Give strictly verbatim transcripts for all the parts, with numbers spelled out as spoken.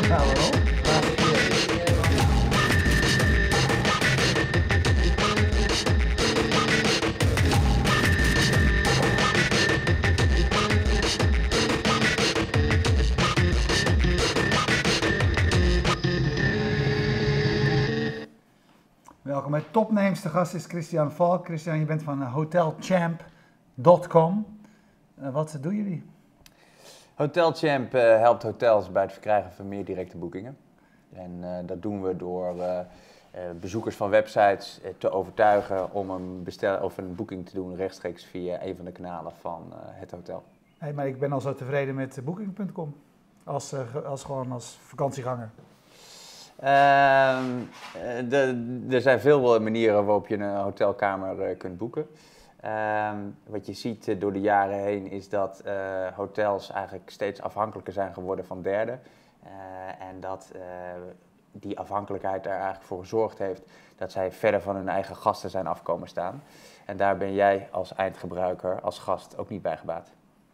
Nou, waarom? Laatste keer. Welkom bij Topnames. De gast is Christian Valk. Christian, je bent van hotelchamp punt com. Uh, wat doen jullie? Hotelchamp uh, helpt hotels bij het verkrijgen van meer directe boekingen. En uh, dat doen we door uh, uh, bezoekers van websites uh, te overtuigen om een, bestel of een boeking te doen rechtstreeks via een van de kanalen van uh, het hotel. Hey, maar ik ben al zo tevreden met booking punt com. Als, uh, als gewoon als vakantieganger. Uh, de, er zijn veel manieren waarop je een hotelkamer uh, kunt boeken. Uh, wat je ziet uh, door de jaren heen is dat uh, hotels eigenlijk steeds afhankelijker zijn geworden van derden. Uh, en dat uh, die afhankelijkheid er eigenlijk voor gezorgd heeft dat zij verder van hun eigen gasten zijn afkomen staan. En daar ben jij als eindgebruiker, als gast ook niet bij gebaat.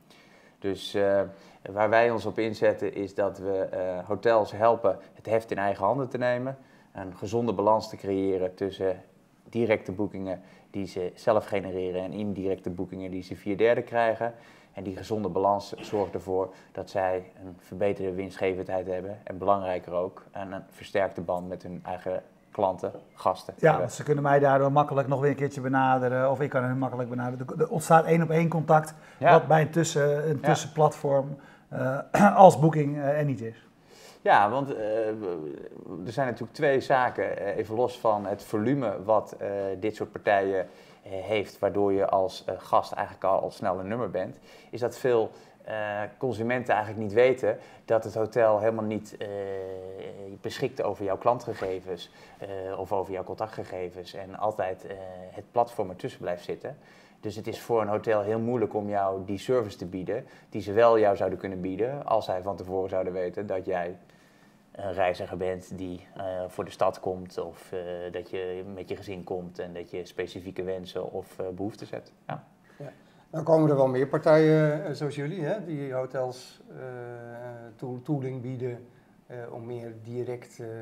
Dus uh, waar wij ons op inzetten is dat we uh, hotels helpen het heft in eigen handen te nemen. Een gezonde balans te creëren tussen directe boekingen die ze zelf genereren en indirecte boekingen die ze via derden krijgen. En die gezonde balans zorgt ervoor dat zij een verbeterde winstgevendheid hebben. En belangrijker ook, een versterkte band met hun eigen klanten, gasten. Ja, want ze kunnen mij daardoor makkelijk nog weer een keertje benaderen. Of ik kan hen makkelijk benaderen. Er ontstaat één op één contact. Ja. Wat bij een, tussen, een tussenplatform uh, als Booking uh, er niet is. Ja, want uh, er zijn natuurlijk twee zaken, uh, even los van het volume wat uh, dit soort partijen uh, heeft, waardoor je als uh, gast eigenlijk al, al snel een nummer bent, is dat veel uh, consumenten eigenlijk niet weten dat het hotel helemaal niet uh, beschikt over jouw klantgegevens uh, of over jouw contactgegevens en altijd uh, het platform ertussen blijft zitten. Dus het is voor een hotel heel moeilijk om jou die service te bieden die ze wel jou zouden kunnen bieden als zij van tevoren zouden weten dat jij een reiziger bent die uh, voor de stad komt of uh, dat je met je gezin komt en dat je specifieke wensen of uh, behoeftes hebt. Ja. Ja. Dan komen er wel meer partijen uh, zoals jullie, hè, die hotels uh, tool, tooling bieden uh, om meer direct uh, uh,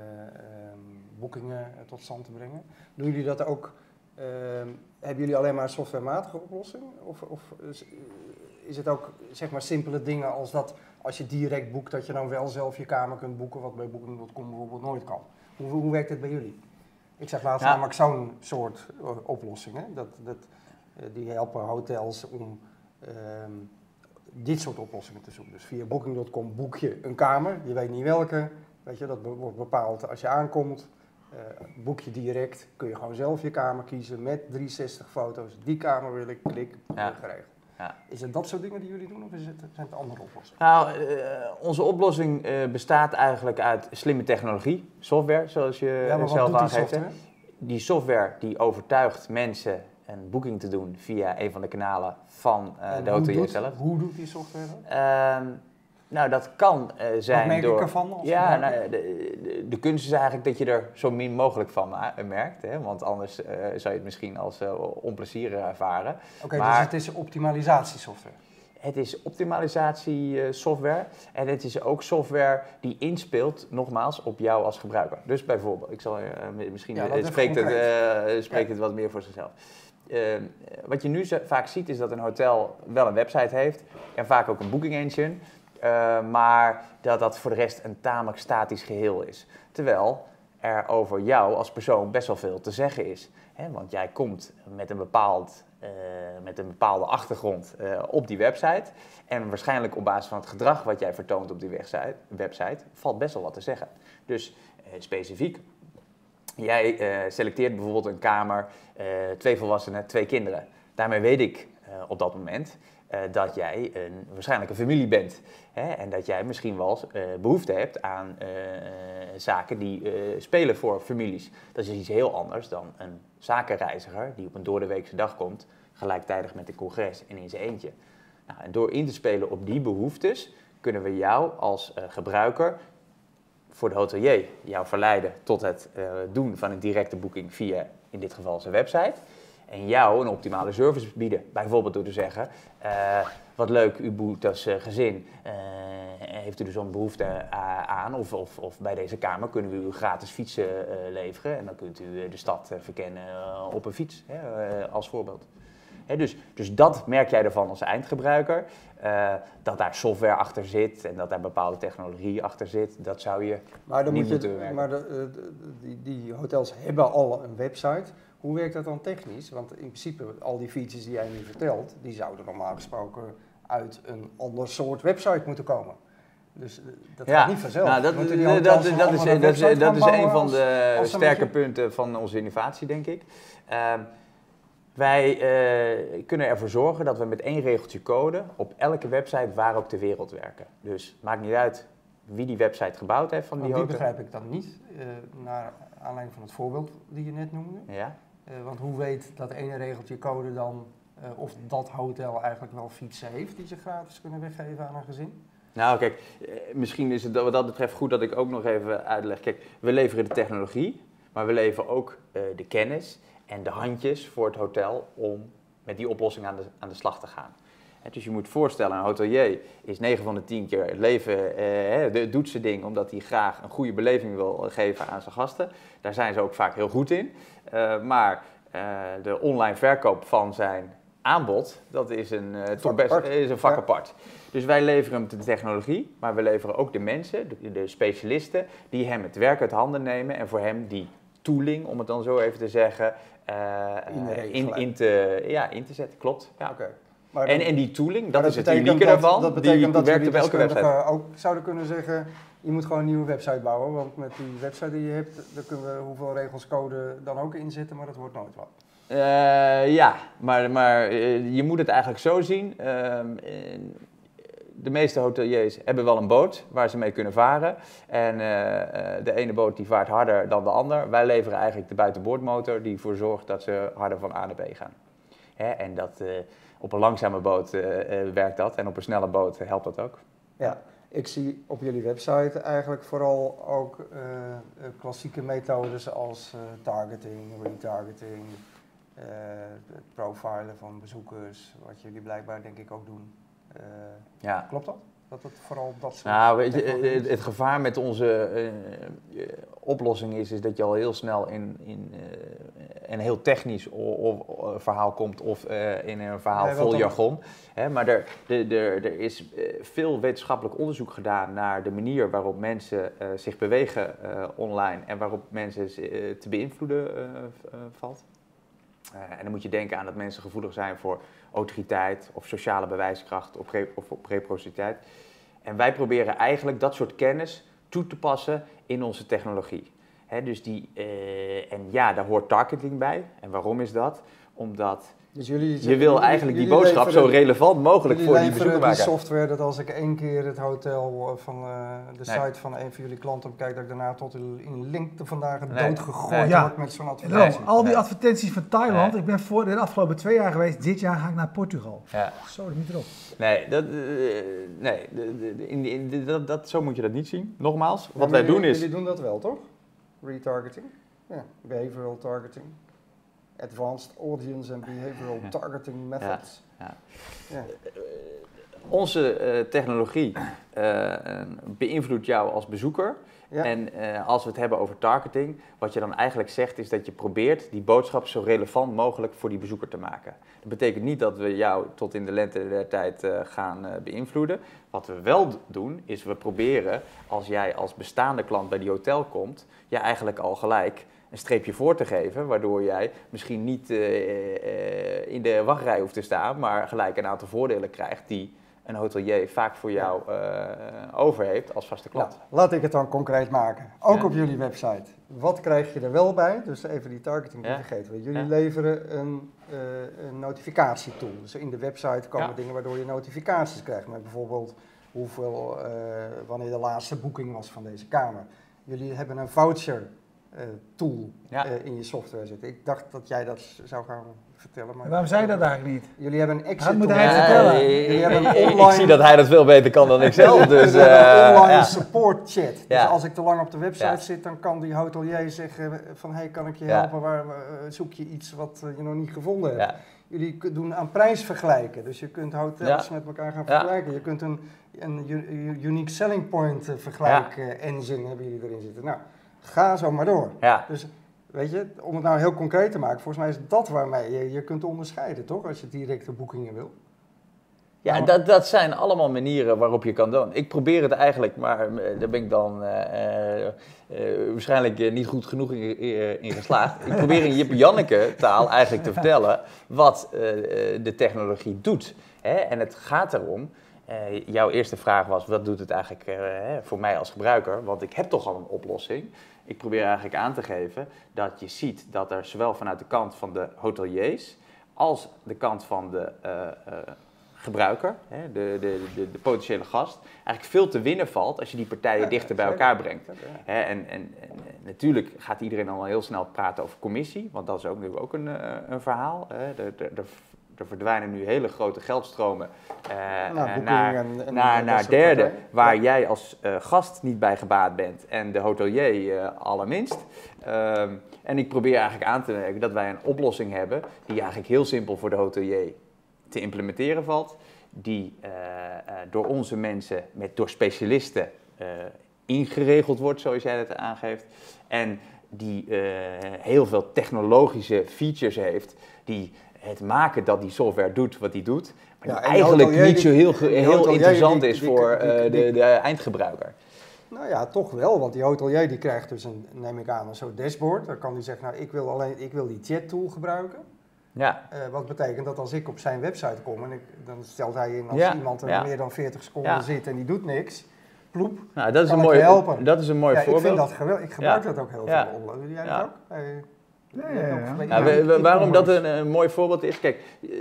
um, boekingen uh, tot stand te brengen. Doen jullie dat ook? Uh, hebben jullie alleen maar een softwarematige oplossing? Of, of is, is het ook zeg maar simpele dingen als dat als je direct boekt dat je dan wel zelf je kamer kunt boeken, wat bij booking punt com bijvoorbeeld nooit kan? Hoe, hoe werkt het bij jullie? Ik zeg laatst ja. namelijk zo'n soort uh, oplossing. Hè? Dat, dat, uh, die helpen hotels om uh, dit soort oplossingen te zoeken. Dus via booking punt com boek je een kamer, je weet niet welke, weet je, dat wordt bepaald als je aankomt. Uh, boek je direct, kun je gewoon zelf je kamer kiezen met driehonderdzestig foto's. Die kamer wil ik, klik, ja. geregeld. Ja. Is het dat soort dingen die jullie doen of is het, zijn het andere oplossingen? Nou, uh, onze oplossing uh, bestaat eigenlijk uit slimme technologie, software zoals je ja, maar zelf wat aangeeft. Die software? die software die overtuigt mensen een boeking te doen via een van de kanalen van uh, de hotelier zelf. Hoe doet die software dat? Uh, Nou, dat kan uh, zijn Wat merk door... ik ervan? Als ja, nou, de, de, de kunst is eigenlijk dat je er zo min mogelijk van uh, merkt. Hè? Want anders uh, zou je het misschien als uh, onplezier ervaren. Oké, okay, dus het is optimalisatiesoftware? Het is optimalisatiesoftware en het is ook software die inspeelt, nogmaals, op jou als gebruiker. Dus bijvoorbeeld, ik zal uh, misschien... Ja, het spreekt het, uh, spreekt ja. het wat meer voor zichzelf. Uh, wat je nu vaak ziet is dat een hotel wel een website heeft en vaak ook een booking engine... Uh, maar dat dat voor de rest een tamelijk statisch geheel is. Terwijl er over jou als persoon best wel veel te zeggen is. Hè? Want jij komt met een, bepaald, uh, met een bepaalde achtergrond uh, op die website. En waarschijnlijk op basis van het gedrag wat jij vertoont op die website, website valt best wel wat te zeggen. Dus uh, specifiek, jij uh, selecteert bijvoorbeeld een kamer, uh, twee volwassenen, twee kinderen. Daarmee weet ik uh, op dat moment... Uh, dat jij een, waarschijnlijk een familie bent. Hè? En dat jij misschien wel uh, behoefte hebt aan uh, zaken die uh, spelen voor families. Dat is iets heel anders dan een zakenreiziger die op een doordeweekse dag komt, gelijktijdig met een congres en in zijn eentje. Nou, en door in te spelen op die behoeftes kunnen we jou als uh, gebruiker voor de hotelier jou verleiden tot het uh, doen van een directe boeking via in dit geval zijn website. En jou een optimale service bieden. Bijvoorbeeld door te zeggen, uh, wat leuk, u boekt als uh, gezin. Uh, heeft u er zo'n behoefte uh, aan? Of, of, of bij deze kamer kunnen we u gratis fietsen uh, leveren. En dan kunt u uh, de stad uh, verkennen uh, op een fiets, hè, uh, als voorbeeld. He, dus, dus dat merk jij ervan als eindgebruiker. Uh, dat daar software achter zit en dat daar bepaalde technologie achter zit, dat zou je maar dan niet moet je, moeten werken. Maar de, de, die, die hotels hebben al een website. Hoe werkt dat dan technisch? Want in principe, al die features die jij nu vertelt, die zouden normaal gesproken uit een ander soort website moeten komen. Dus dat ja, gaat niet vanzelf. Nou, dat, dat, dat, dat, dat is, dat is, dat is een van de als, als sterke punten van onze innovatie, denk ik. Uh, wij uh, kunnen ervoor zorgen dat we met één regeltje code op elke website waar ook ter wereld werken. Dus het maakt niet uit wie die website gebouwd heeft van die die hotel. Die begrijp ik dan niet, uh, naar aanleiding van het voorbeeld die je net noemde. Ja. Uh, want hoe weet dat ene regeltje code dan uh, of dat hotel eigenlijk wel fietsen heeft die ze gratis kunnen weggeven aan een gezin? Nou kijk, misschien is het wat dat betreft goed dat ik ook nog even uitleg. Kijk, we leveren de technologie, maar we leveren ook uh, de kennis en de handjes voor het hotel om met die oplossing aan de, aan de slag te gaan. He, dus je moet voorstellen, een hotelier is negen van de tien keer het leven, eh, doet zijn ding omdat hij graag een goede beleving wil geven aan zijn gasten. Daar zijn ze ook vaak heel goed in. Uh, maar uh, de online verkoop van zijn aanbod, dat is een, uh, toch best, is een vak ja. apart. Dus wij leveren hem de technologie, maar we leveren ook de mensen, de, de specialisten, die hem het werk uit handen nemen en voor hem die tooling, om het dan zo even te zeggen, uh, in, in, te, ja, in te zetten. Klopt. Ja. Okay. Dan, en, en die tooling, dat is het unieke daarvan, dat betekent die dat werkt op elke website. Ook zouden kunnen zeggen, je moet gewoon een nieuwe website bouwen, want met die website die je hebt, daar kunnen we hoeveel regels code dan ook inzetten, maar dat wordt nooit wat. Uh, ja, maar, maar uh, je moet het eigenlijk zo zien. Uh, de meeste hoteliers hebben wel een boot waar ze mee kunnen varen. En uh, de ene boot die vaart harder dan de ander. Wij leveren eigenlijk de buitenboordmotor die ervoor zorgt dat ze harder van A naar B gaan. Hè? En dat, uh, op een langzame boot uh, uh, werkt dat en op een snelle boot uh, helpt dat ook. Ja, ik zie op jullie website eigenlijk vooral ook uh, klassieke methodes als uh, targeting, retargeting, uh, het profilen van bezoekers, wat jullie blijkbaar denk ik ook doen. Uh, ja. Klopt dat? Dat het vooral dat soort nou, weet je, het, het gevaar met onze uh, uh, oplossing is, is dat je al heel snel in, in uh, een heel technisch o, o, verhaal komt of uh, in een verhaal nee, vol jargon. Hè, maar er, de, de, er is uh, veel wetenschappelijk onderzoek gedaan naar de manier waarop mensen uh, zich bewegen uh, online en waarop mensen uh, te beïnvloeden uh, uh, valt. Uh, en dan moet je denken aan dat mensen gevoelig zijn voor autoriteit of sociale bewijskracht of, re- of op reciprociteit. En wij proberen eigenlijk dat soort kennis toe te passen in onze technologie. He, dus die, uh, en ja, daar hoort targeting bij. En waarom is dat? Omdat dus jullie, je wil eigenlijk die boodschap zo relevant mogelijk voor die bezoeker maken. Die software dat als ik één keer het hotel van uh, de nee. site van een van jullie klanten bekijk, dat ik daarna tot in link vandaag nee. doodgegooid nee. ja. word met zo'n advertentie. Nee. Al die advertenties van Thailand, nee. ik ben voor de afgelopen twee jaar geweest, dit jaar ga ik naar Portugal. Ja. Zo, dat niet erop. Nee, dat, uh, nee in, in, in, dat, dat, zo moet je dat niet zien. Nogmaals, wat ja, wij jullie, doen is... Jullie doen dat wel, toch? Retargeting, ja. Behavioral targeting. Advanced Audience and Behavioral ja. Targeting Methods. Ja. Ja. Ja. Onze uh, technologie uh, beïnvloedt jou als bezoeker. Ja. En uh, als we het hebben over targeting, wat je dan eigenlijk zegt is dat je probeert die boodschap zo relevant mogelijk voor die bezoeker te maken. Dat betekent niet dat we jou tot in de lente der tijd uh, gaan uh, beïnvloeden. Wat we wel doen, is we proberen, als jij als bestaande klant bij die hotel komt, je eigenlijk al gelijk een streepje voor te geven, waardoor jij misschien niet uh, uh, in de wachtrij hoeft te staan, maar gelijk een aantal voordelen krijgt die een hotelier vaak voor jou uh, over heeft als vaste klant. Nou, laat ik het dan concreet maken. Ook ja. op jullie website. Wat krijg je er wel bij? Dus even die targeting ja. vergeten we. Jullie ja. leveren een, uh, een notificatietool. Dus in de website komen ja. dingen waardoor je notificaties krijgt. Met bijvoorbeeld hoeveel, uh, wanneer de laatste boeking was van deze kamer. Jullie hebben een voucher Uh, tool ja. uh, in je software zitten. Ik dacht dat jij dat zou gaan vertellen. Maar waarom zei je dat eigenlijk niet? Jullie hebben een exit tool. moet hij ja, vertellen. Uh, jullie hebben een online... Ik zie dat hij dat veel beter kan dan ik zelf. Dus, uh, een online ja. support chat. Dus ja. als ik te lang op de website ja. zit, dan kan die hotelier zeggen van hey, kan ik je helpen? Ja. Waar, uh, zoek je iets wat uh, je nog niet gevonden hebt? Ja. jullie doen aan prijs vergelijken. Dus je kunt hotels ja. met elkaar gaan vergelijken. Ja. Je kunt een, een unique selling point uh, vergelijk ja. uh, engine hebben jullie erin zitten. Nou, ga zo maar door. Ja. Dus weet je, om het nou heel concreet te maken, volgens mij is dat waarmee je, je kunt onderscheiden, toch? Als je directe boekingen wil. Ja, nou, dat, dat zijn allemaal manieren waarop je kan doen. Ik probeer het eigenlijk, maar daar ben ik dan uh, uh, uh, waarschijnlijk uh, niet goed genoeg in, uh, in geslaagd. Ik probeer in Jip Janneke taal eigenlijk te vertellen wat uh, de technologie doet. Hè? En het gaat erom, uh, jouw eerste vraag was, wat doet het eigenlijk uh, voor mij als gebruiker? Want ik heb toch al een oplossing. Ik probeer eigenlijk aan te geven dat je ziet dat er zowel vanuit de kant van de hoteliers als de kant van de uh, uh, gebruiker, hè, de, de, de, de potentiële gast, eigenlijk veel te winnen valt als je die partijen ja, dichter bij elkaar brengt. Ja. Hè, en, en, en natuurlijk gaat iedereen al heel snel praten over commissie, want dat is ook nu ook een, een verhaal. Hè. Er, er, er verdwijnen nu hele grote geldstromen uh, nou, naar, en, en naar, naar derden, waar ja. jij als uh, gast niet bij gebaat bent en de hotelier uh, allerminst. Uh, en ik probeer eigenlijk aan te merken dat wij een oplossing hebben die eigenlijk heel simpel voor de hotelier te implementeren valt, die uh, uh, door onze mensen, met, door specialisten uh, ingeregeld wordt, zoals jij het aangeeft, en die uh, heel veel technologische features heeft, die het maken dat die software doet wat die doet, maar ja, die eigenlijk niet zo heel, heel interessant die, is die, voor die, die, die, uh, de, de eindgebruiker. Nou ja, toch wel, want die hotelier die krijgt dus, een, neem ik aan, een soort dashboard. Dan kan hij zeggen, nou ik wil alleen ik wil die chat tool gebruiken. Ja. Uh, wat betekent dat als ik op zijn website kom en ik, dan stelt hij in als ja. iemand er ja. meer dan veertig seconden ja. zit en die doet niks, ploep, nou, dat is een mooi, helpen. Dat is een mooi ja, voorbeeld. Ik vind dat geweldig. Ik gebruik ja. dat ook heel ja. veel. Doe jij ja. dat ook? Hey, ja, ja, ja. Ja, ja, we, we, waarom dat een, een mooi voorbeeld is? Kijk, uh,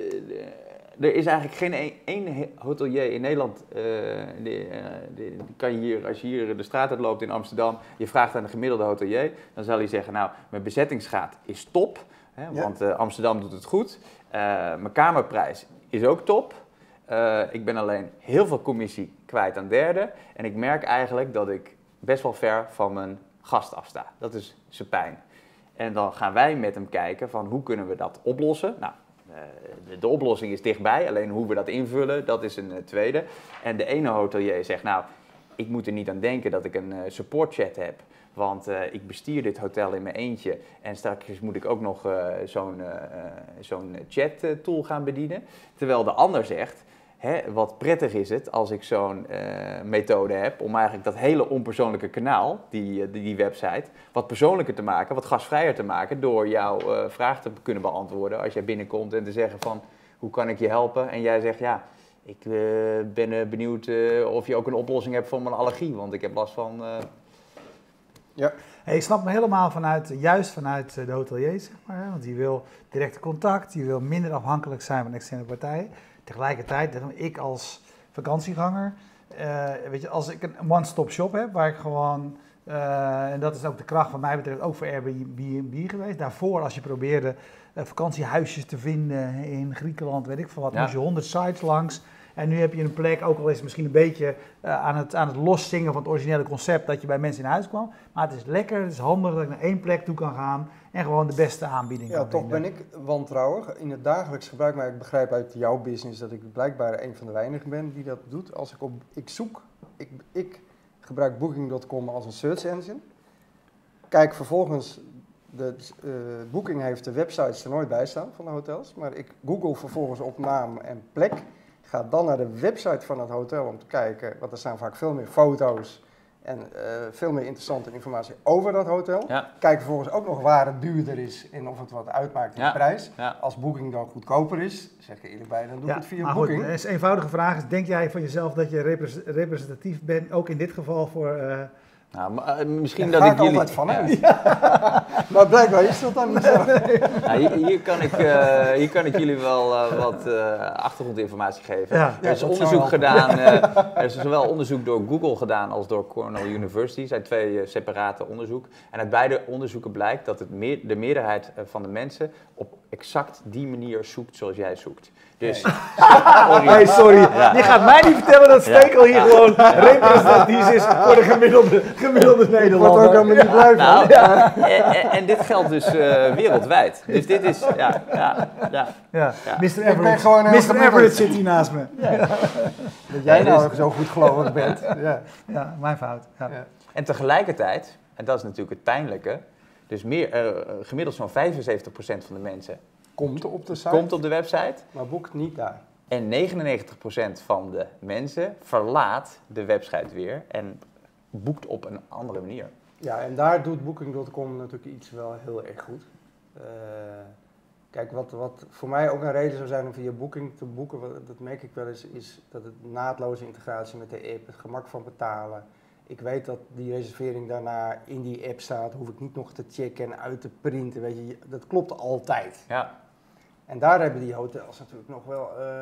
er is eigenlijk geen één hotelier in Nederland, uh, die, uh, die, die kan je hier, als je hier de straat uit loopt in Amsterdam, je vraagt aan de gemiddelde hotelier, dan zal hij zeggen, nou, mijn bezettingsgraad is top, hè, ja. want uh, Amsterdam doet het goed. Uh, mijn kamerprijs is ook top. Uh, ik ben alleen heel veel commissie kwijt aan derden. En ik merk eigenlijk dat ik best wel ver van mijn gast afsta. Dat is zijn pijn. En dan gaan wij met hem kijken van hoe kunnen we dat oplossen. Nou, uh, de, de oplossing is dichtbij. Alleen hoe we dat invullen, dat is een uh, tweede. En de ene hotelier zegt, nou, ik moet er niet aan denken dat ik een uh, supportchat heb. Want uh, ik bestier dit hotel in mijn eentje en straks moet ik ook nog uh, zo'n uh, zo'n chat tool gaan bedienen. Terwijl de ander zegt, hè, wat prettig is het als ik zo'n uh, methode heb om eigenlijk dat hele onpersoonlijke kanaal, die, die, die website, wat persoonlijker te maken, wat gastvrijer te maken door jouw uh, vraag te kunnen beantwoorden als jij binnenkomt en te zeggen van, hoe kan ik je helpen? En jij zegt, ja, ik uh, ben uh, benieuwd uh, of je ook een oplossing hebt voor mijn allergie, want ik heb last van... Uh, Ja. Hey, ik snap me helemaal vanuit, juist vanuit de hoteliers, zeg maar, want die wil directe contact, die wil minder afhankelijk zijn van externe partijen. Tegelijkertijd, ik als vakantieganger, uh, weet je, als ik een one-stop shop heb, waar ik gewoon, uh, en dat is ook de kracht wat mij betreft, ook voor Airbnb geweest. Daarvoor, als je probeerde uh, vakantiehuisjes te vinden in Griekenland, weet ik veel wat, ja. moest je honderd sites langs. En nu heb je een plek, ook al is het misschien een beetje uh, aan, het, aan het loszingen van het originele concept dat je bij mensen in huis kwam. Maar het is lekker, het is handig dat ik naar één plek toe kan gaan en gewoon de beste aanbieding ja, kan toch vinden. ben ik wantrouwig in het dagelijks gebruik, maar ik begrijp uit jouw business dat ik blijkbaar een van de weinigen ben die dat doet. Als ik op, ik zoek, ik, ik gebruik booking punt com als een search engine. Kijk vervolgens, de uh, Booking heeft de websites er nooit bij staan van de hotels, maar ik google vervolgens op naam en plek. Ga dan naar de website van het hotel om te kijken, want er staan vaak veel meer foto's en uh, veel meer interessante informatie over dat hotel. Ja. Kijk vervolgens ook nog waar het duurder is en of het wat uitmaakt in ja. de prijs. Ja. Als Booking dan goedkoper is, zeg ik eerlijk bij, dan doe ik ja, het via maar Booking. Goed, een eenvoudige vraag is, denk jij van jezelf dat je representatief bent, ook in dit geval voor... Uh, Nou, maar, uh, misschien Daar dat ga ik jullie... altijd vanuit. Ja. Maar blijkbaar is dat dan niet zo. Nou, hier, hier, kan ik, uh, hier kan ik jullie wel uh, wat uh, achtergrondinformatie geven. Ja, er is ja, onderzoek gedaan, uh, er is zowel onderzoek door Google gedaan als door Cornell University. Het zijn twee uh, separate onderzoeken. En uit beide onderzoeken blijkt dat het meer, de meerderheid uh, van de mensen op exact die manier zoekt zoals jij zoekt. Dus, sorry. Hey, sorry. Ja. Je gaat mij niet vertellen dat Stekel hier ja. gewoon representatief is voor de gemiddelde gemiddelde Ik word Nederlander. ook helemaal niet blij van. Nou, ja. en, en, en dit geldt dus uh, wereldwijd. Dus dit is, ja, ja, ja. Ja, Ja. mister ben Everett, gewoon heel mister gemiddeld. Everett zit hier naast me. Ja. Dat jij Ja, nou dus- zo goed gelovig bent. Ja. Ja, mijn fout. Ja. Ja. En tegelijkertijd, en dat is natuurlijk het pijnlijke, dus meer, uh, gemiddeld zo'n vijfenzeventig procent van de mensen Komt op de site, komt op de website. maar boekt niet daar. En negenennegentig procent van de mensen verlaat de website weer en boekt op een andere manier. Ja, en daar doet booking punt com natuurlijk iets wel heel erg goed. Uh, kijk, wat, wat voor mij ook een reden zou zijn om via Booking te boeken, wat, dat merk ik wel eens, is dat het naadloze integratie met de app, het gemak van betalen. Ik weet dat die reservering daarna in die app staat, hoef ik niet nog te checken en uit te printen, weet je, dat klopt altijd. Ja. En daar hebben die hotels natuurlijk nog wel uh,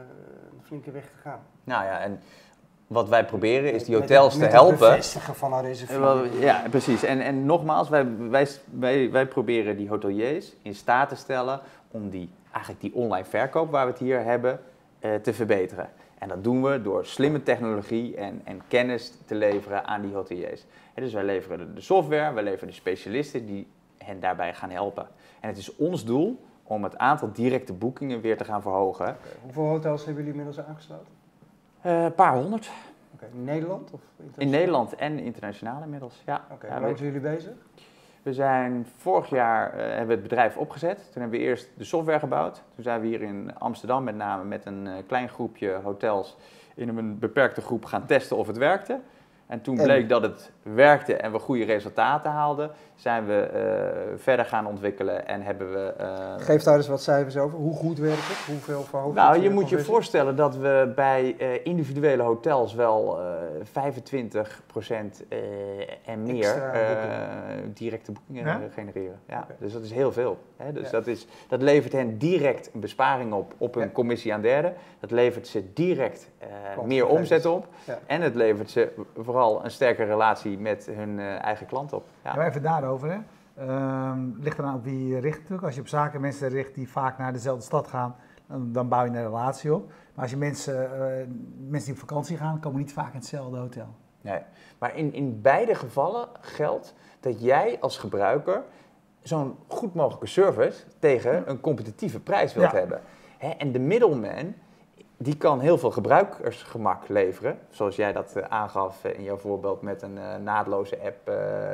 een flinke weg te gaan. Nou ja, en wat wij proberen is die Met- hotels met te het helpen. bevestigen van een reservering. Ja, precies. En, en nogmaals, wij, wij, wij, wij proberen die hoteliers in staat te stellen om die, eigenlijk die online verkoop waar we het hier hebben, uh, te verbeteren. En dat doen we door slimme technologie en, en kennis te leveren aan die hoteliers. En dus wij leveren de, de software, wij leveren de specialisten die hen daarbij gaan helpen. En het is ons doel om het aantal directe boekingen weer te gaan verhogen. Okay. Hoeveel hotels hebben jullie inmiddels aangesloten? Een uh, paar honderd. Okay. In Nederland? Of in Nederland en internationaal inmiddels, ja. Oké, ja, hoe lang zijn jullie bezig? We zijn vorig jaar, uh, hebben we het bedrijf opgezet. Toen hebben we eerst de software gebouwd. Toen zijn we hier in Amsterdam met name met een uh, klein groepje hotels in een beperkte groep gaan testen of het werkte. En toen bleek en? dat het werkte en we goede resultaten haalden, zijn we uh, verder gaan ontwikkelen en hebben we... Uh, Geef daar eens wat cijfers over. Hoe goed werkt het? Hoeveel verhoogt Nou, het je moet je voorstellen dat we bij uh, individuele hotels wel uh, vijfentwintig procent uh, en meer uh, boekingen. directe boekingen ja? genereren. Ja, okay. Dus dat is heel veel. Hè? Dus ja. dat, is, dat levert hen direct een besparing op op hun ja. commissie aan derden. Dat levert ze direct uh, meer omzet op. Ja. En het levert ze vooral een sterke relatie met hun uh, eigen klant op. Ja. Ja, even daarover, hè. Uh, ligt eraan op wie je richt natuurlijk. Als je op zakenmensen richt die vaak naar dezelfde stad gaan, dan, dan bouw je een relatie op. Maar als je mensen, uh, mensen die op vakantie gaan, komen niet vaak in hetzelfde hotel. Nee, maar in, in beide gevallen geldt dat jij als gebruiker zo'n goed mogelijke service tegen een competitieve prijs wilt ja. hebben. Hè, en de middleman, die kan heel veel gebruikersgemak leveren, zoals jij dat uh, aangaf uh, in jouw voorbeeld met een uh, naadloze app, uh,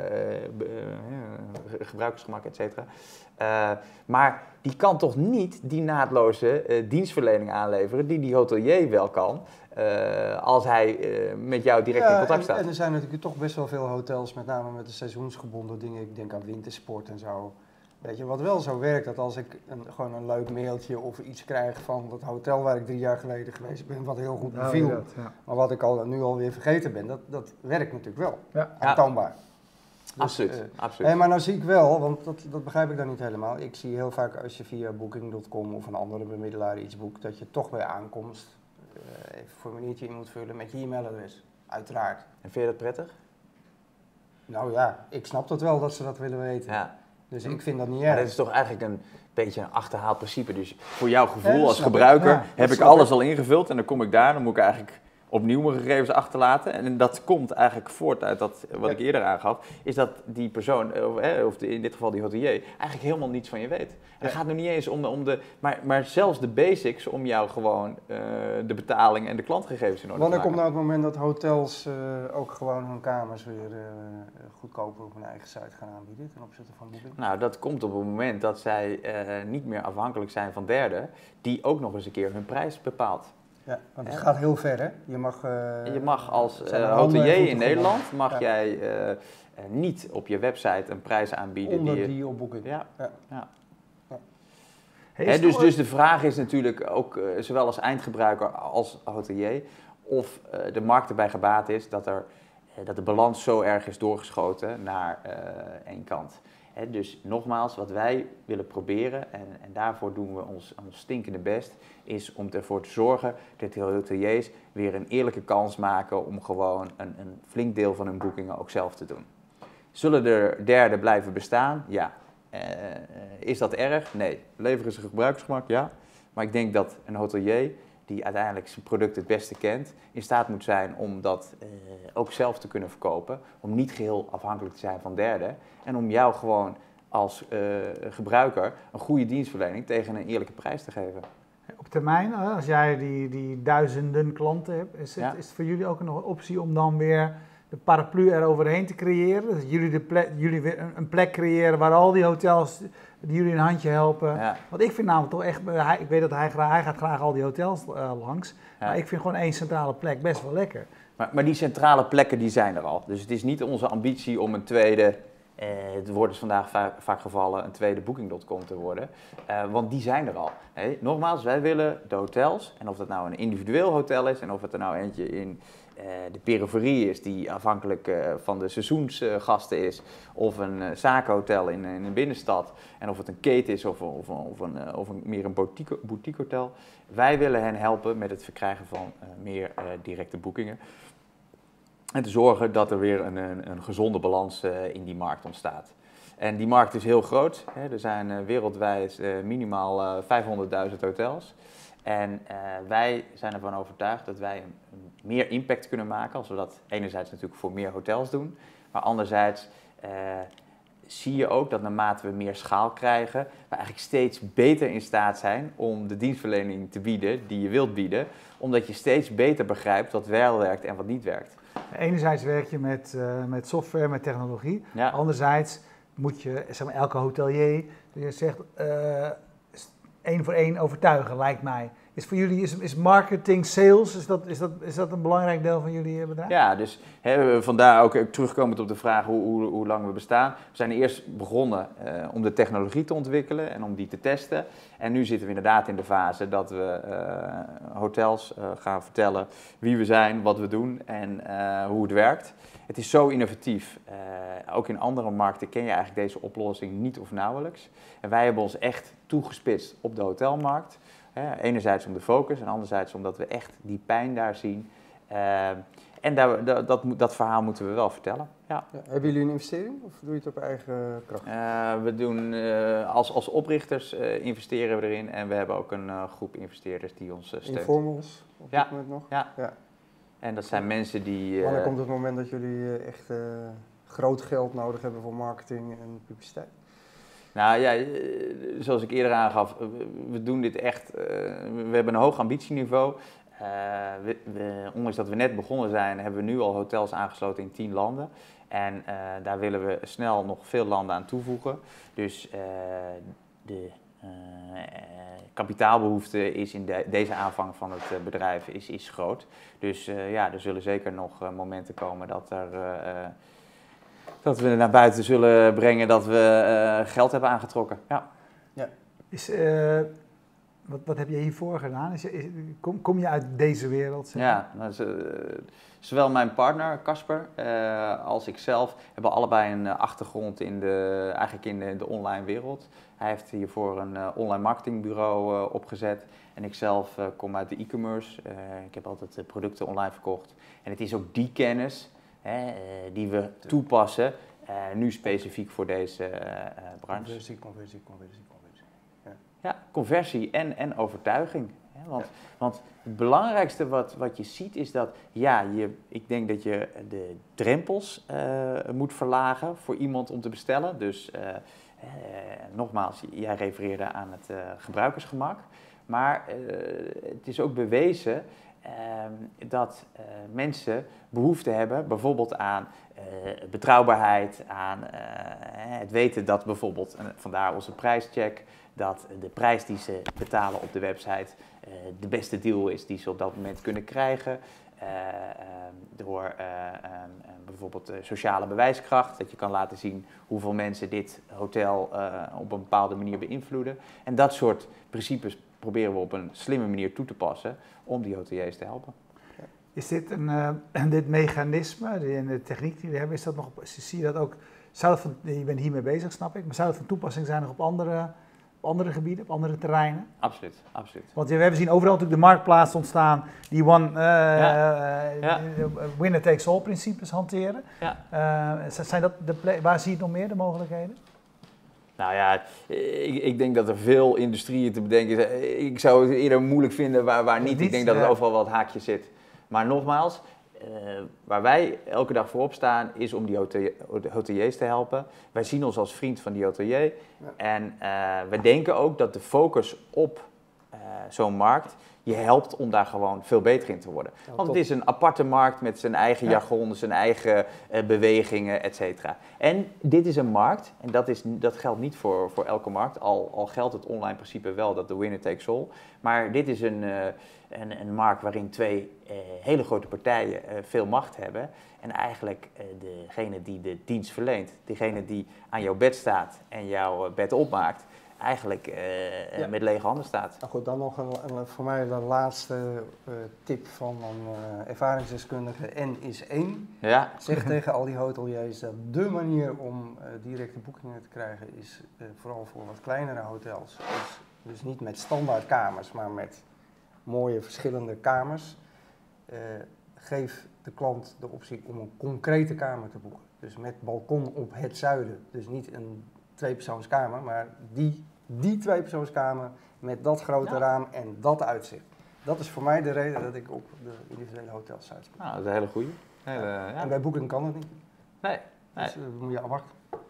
uh, uh, gebruikersgemak, et cetera. Uh, maar die kan toch niet die naadloze uh, dienstverlening aanleveren die die hotelier wel kan, uh, als hij uh, met jou direct ja, in contact en, staat. En er zijn natuurlijk toch best wel veel hotels, met name met de seizoensgebonden dingen. Ik denk aan wintersport en zo. Weet je, wat wel zo werkt, dat als ik een, gewoon een leuk mailtje of iets krijg van dat hotel waar ik drie jaar geleden geweest ben, wat heel goed beviel, ja, ja. maar wat ik al, nu alweer vergeten ben, dat, dat werkt natuurlijk wel. Ja. Aantoonbaar. Dus, absoluut, uh, absoluut. Hey, maar nou zie ik wel, want dat, dat begrijp ik dan niet helemaal. Ik zie heel vaak als je via booking punt com of een andere bemiddelaar iets boekt, dat je toch bij aankomst uh, even een formuliertje in moet vullen met je e-mailadres. Uiteraard. En vind je dat prettig? Nou ja, ik snap dat wel dat ze dat willen weten. Ja. Dus ik vind dat niet erg. Maar dat is toch eigenlijk een beetje een achterhaald principe. Dus voor jouw gevoel ja, als gebruiker ja, heb ik alles ik. al ingevuld en dan kom ik daar, dan moet ik eigenlijk opnieuw mijn gegevens achterlaten. En dat komt eigenlijk voort uit dat, wat ja. ik eerder aangaf, is dat die persoon, of in dit geval die hotelier, eigenlijk helemaal niets van je weet. En ja. het gaat nu niet eens om de, om de maar, maar zelfs de basics om jou gewoon uh, de betaling en de klantgegevens in orde Wanneer te maken. komt nou het moment dat hotels uh, ook gewoon hun kamers weer uh, goedkoper op hun eigen site gaan aanbieden ten opzichte van Booking? Nou, dat komt op het moment dat zij uh, niet meer afhankelijk zijn van derden, die ook nog eens een keer hun prijs bepaalt. Ja, want het ja. gaat heel ver, hè? Je mag, uh, je mag als uh, hotelier in Nederland mag ja. jij uh, uh, niet op je website een prijs aanbieden onder die, die je op Booking. Ja. Ja. Ja. Ja. Hey, He, dus, dus de vraag is natuurlijk ook uh, zowel als eindgebruiker als hotelier of uh, de markt erbij gebaat is dat er uh, dat de balans zo erg is doorgeschoten naar uh, één kant. He, dus nogmaals, wat wij willen proberen, en, en daarvoor doen we ons, ons stinkende best, is om ervoor te zorgen dat de hoteliers weer een eerlijke kans maken om gewoon een, een flink deel van hun boekingen ook zelf te doen. Zullen er derden blijven bestaan? Ja. Uh, is dat erg? Nee. Leveren ze gebruikersgemak? Ja. Maar ik denk dat een hotelier die uiteindelijk zijn product het beste kent, in staat moet zijn om dat uh, ook zelf te kunnen verkopen. Om niet geheel afhankelijk te zijn van derden. En om jou gewoon als uh, gebruiker een goede dienstverlening tegen een eerlijke prijs te geven. Op termijn, als jij die, die duizenden klanten hebt, is het, ja. is het voor jullie ook nog een optie om dan weer de paraplu eroverheen te creëren? Dus jullie, de plek, jullie weer een plek creëren waar al die hotels die jullie een handje helpen. Ja. Want ik vind namelijk toch echt, hij, ik weet dat hij, graag, hij gaat graag al die hotels uh, langs, ja. maar ik vind gewoon één centrale plek best wel lekker. Maar, maar die centrale plekken die zijn er al. Dus het is niet onze ambitie om een tweede, eh, het woord is vandaag vaak, vaak gevallen, een tweede booking punt com te worden. Uh, want die zijn er al. Hey, nogmaals, wij willen de hotels, en of dat nou een individueel hotel is en of het er nou eentje in Uh, de periferie is die afhankelijk uh, van de seizoensgasten uh, is, of een uh, zakenhotel in, in een binnenstad, en of het een keten is of, of, of, een, uh, of een, meer een boutique, boutique hotel. Wij willen hen helpen met het verkrijgen van uh, meer uh, directe boekingen en te zorgen dat er weer een, een, een gezonde balans uh, in die markt ontstaat. En die markt is heel groot. Hè. Er zijn uh, wereldwijd uh, minimaal uh, vijfhonderdduizend hotels. En uh, wij zijn ervan overtuigd dat wij een, een meer impact kunnen maken als we dat enerzijds natuurlijk voor meer hotels doen, maar anderzijds uh, zie je ook dat naarmate we meer schaal krijgen, we eigenlijk steeds beter in staat zijn om de dienstverlening te bieden die je wilt bieden, omdat je steeds beter begrijpt wat wel werkt en wat niet werkt. Enerzijds werk je met, uh, met software, met technologie, ja. anderzijds moet je, zeg maar, elke hotelier, je zegt, uh, één voor één overtuigen, lijkt mij. Is voor jullie, is, is marketing, sales, is dat, is, dat, is dat een belangrijk deel van jullie bedrijf? Ja, dus hè, vandaar ook terugkomend op de vraag hoe, hoe, hoe lang we bestaan. We zijn eerst begonnen uh, om de technologie te ontwikkelen en om die te testen. En nu zitten we inderdaad in de fase dat we uh, hotels uh, gaan vertellen wie we zijn, wat we doen en uh, hoe het werkt. Het is zo innovatief. Uh, ook in andere markten ken je eigenlijk deze oplossing niet of nauwelijks. En wij hebben ons echt toegespitst op de hotelmarkt. Hè, enerzijds om de focus en anderzijds omdat we echt die pijn daar zien. Uh, en daar, dat, dat, dat verhaal moeten we wel vertellen. Ja. Ja, hebben jullie een investering of doe je het op eigen kracht? Uh, we doen uh, als, als oprichters uh, investeren we erin en we hebben ook een uh, groep investeerders die ons uh, steunt. Informals op ja. dit moment nog? Ja. ja. En dat zijn mensen die... Uh, Wanneer komt het moment dat jullie uh, echt uh, groot geld nodig hebben voor marketing en publiciteit? Nou ja, zoals ik eerder aangaf, we doen dit echt, uh, we hebben een hoog ambitieniveau. Uh, we, we, ondanks dat we net begonnen zijn, hebben we nu al hotels aangesloten in tien landen. En uh, daar willen we snel nog veel landen aan toevoegen. Dus uh, de uh, kapitaalbehoefte is in de, deze aanvang van het uh, bedrijf is, is groot. Dus uh, ja, er zullen zeker nog uh, momenten komen dat er... Uh, dat we naar buiten zullen brengen dat we uh, geld hebben aangetrokken. Ja. Ja. Is, uh, wat, wat heb je hiervoor gedaan? Is, is, kom, kom je uit deze wereld? Zeg? Ja, nou, z- uh, zowel mijn partner Casper uh, als ik zelf hebben allebei een uh, achtergrond in de, eigenlijk in de, de online wereld. Hij heeft hiervoor een uh, online marketingbureau uh, opgezet. En ik zelf uh, kom uit de e-commerce. Uh, ik heb altijd uh, producten online verkocht. En het is ook die kennis... Hè, die we toepassen, uh, nu specifiek voor deze uh, branche. Conversie, conversie, conversie, conversie. Ja, ja conversie en, en overtuiging. Hè, want, ja. want het belangrijkste wat, wat je ziet is dat, ja, je, ik denk dat je de drempels uh, moet verlagen voor iemand om te bestellen. Dus uh, uh, nogmaals, jij refereerde aan het uh, gebruikersgemak. Maar uh, het is ook bewezen... Uh, dat uh, mensen behoefte hebben bijvoorbeeld aan uh, betrouwbaarheid, aan uh, het weten dat bijvoorbeeld, uh, vandaar onze prijscheck, dat de prijs die ze betalen op de website uh, de beste deal is die ze op dat moment kunnen krijgen. Uh, uh, door uh, uh, uh, bijvoorbeeld uh, sociale bewijskracht, dat je kan laten zien hoeveel mensen dit hotel uh, op een bepaalde manier beïnvloeden. En dat soort principes proberen we op een slimme manier toe te passen om die hoteliers te helpen. Is dit een uh, dit mechanisme, de, de techniek die we hebben, is dat nog, zie je dat ook, zou dat van, je bent hiermee bezig, snap ik, maar zou dat van toepassing zijn nog op andere, op andere gebieden, op andere terreinen? Absoluut, absoluut. Want we hebben zien overal natuurlijk de marktplaats ontstaan die one, uh, ja. uh, ja. winner takes all principes hanteren. Ja. Uh, zijn dat de plek, waar zie je het nog meer, de mogelijkheden? Nou ja, ik, ik denk dat er veel industrieën te bedenken zijn. Ik zou het eerder moeilijk vinden waar, waar niet. Ik denk dat het overal wel het haakje zit. Maar nogmaals, uh, waar wij elke dag voor opstaan is om die hotelier, hoteliers te helpen. Wij zien ons als vriend van die hotelier. Ja. En uh, we denken ook dat de focus op uh, zo'n markt je helpt om daar gewoon veel beter in te worden. Ja, Want het is een aparte markt met zijn eigen jargon, zijn eigen uh, bewegingen, et cetera. En dit is een markt, en dat, is, dat geldt niet voor, voor elke markt, al, al geldt het online principe wel, dat de winner takes all. Maar dit is een, uh, een, een markt waarin twee uh, hele grote partijen uh, veel macht hebben. En eigenlijk uh, degene die de dienst verleent, degene die aan jouw bed staat en jouw bed opmaakt, eigenlijk uh, ja. met lege handen staat. Nou goed, dan nog een, een, voor mij de laatste uh, tip van een uh, ervaringsdeskundige. N is één. Ja. Zeg tegen al die hoteliers dat de manier om uh, directe boekingen te krijgen is uh, vooral voor wat kleinere hotels. Dus, dus niet met standaard kamers, maar met mooie verschillende kamers. Uh, geef de klant de optie om een concrete kamer te boeken. Dus met balkon op het zuiden. Dus niet een tweepersoonskamer, maar die, die tweepersoonskamer met dat grote ja. raam en dat uitzicht. Dat is voor mij de reden dat ik op de individuele hotels uitspreek. Nou, dat is een hele goeie. Hele, ja. En bij Booking kan dat niet. Nee. nee. Dus uh, moet je afwachten.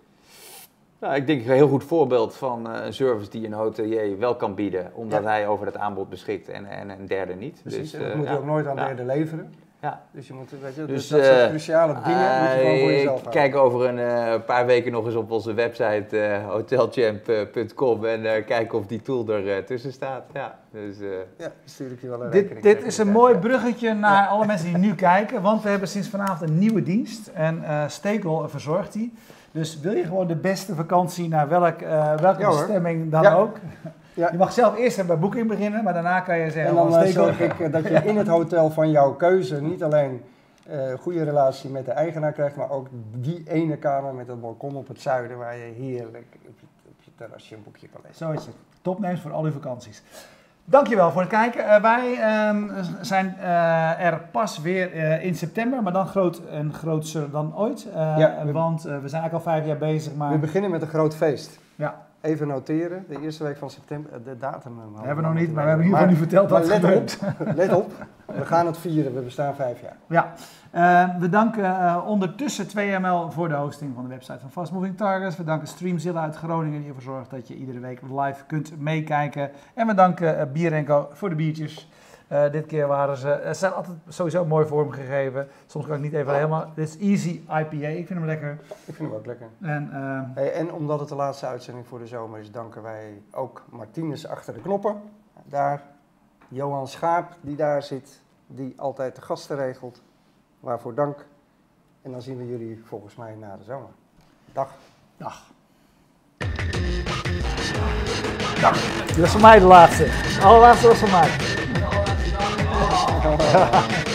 Nou, ik denk een heel goed voorbeeld van uh, een service die een hotelier wel kan bieden, omdat ja. hij over het aanbod beschikt en, en een derde niet. Precies, dus, en dat uh, moet je ja. ook nooit aan ja. derden leveren. Ja. Dus je moet, weet je, dus, dat soort uh, cruciale dingen uh, moet je gewoon voor jezelf houden. Kijk over een uh, paar weken nog eens op onze website uh, hotelchamp punt com en uh, kijken of die tool er uh, tussen staat. Ja, dus, uh, ja, stuur ik je wel een dit, rekening. Dit is een mooi bruggetje naar ja. alle mensen die nu kijken, want we hebben sinds vanavond een nieuwe dienst en uh, Stekel verzorgt die. Dus wil je gewoon de beste vakantie naar welk, uh, welke ja, bestemming dan ja. ook? Ja. Je mag zelf eerst bij Booking beginnen, maar daarna kan je zeggen... En dan uh, zorg ik uh, dat je in het hotel van jouw keuze niet alleen een uh, goede relatie met de eigenaar krijgt, maar ook die ene kamer met het balkon op het zuiden waar je heerlijk op je, op je terrasje een boekje kan lezen. Zo is het. Topnames voor al uw vakanties. Dankjewel voor het kijken. Uh, wij um, zijn uh, er pas weer uh, in september, maar dan groot en grootser dan ooit. Uh, ja, we, want uh, we zijn eigenlijk al vijf jaar bezig. Maar... We beginnen met een groot feest. Ja. Even noteren, de eerste week van september, de datum. We hebben we nog niet, maar we hebben in ieder geval nu verteld dat het gebeurt. Op, let op, we gaan het vieren, we bestaan vijf jaar. Ja, uh, we danken uh, ondertussen twee M L voor de hosting van de website van Fast Moving Targets. We danken Streamzilla uit Groningen die ervoor zorgt dat je iedere week live kunt meekijken. En we danken uh, Bier en Co voor de biertjes. Uh, dit keer waren ze, ze zijn altijd sowieso mooi vormgegeven. Soms kan ik niet even helemaal, dit is Easy I P A, ik vind hem lekker. Ik vind hem ook lekker. En, uh, hey, en omdat het de laatste uitzending voor de zomer is, danken wij ook Martinez achter de knoppen. Daar, Johan Schaap die daar zit, die altijd de gasten regelt. Waarvoor dank. En dan zien we jullie volgens mij na de zomer. Dag. Dag. Dag. Dit was voor mij de laatste. De allerlaatste was voor mij.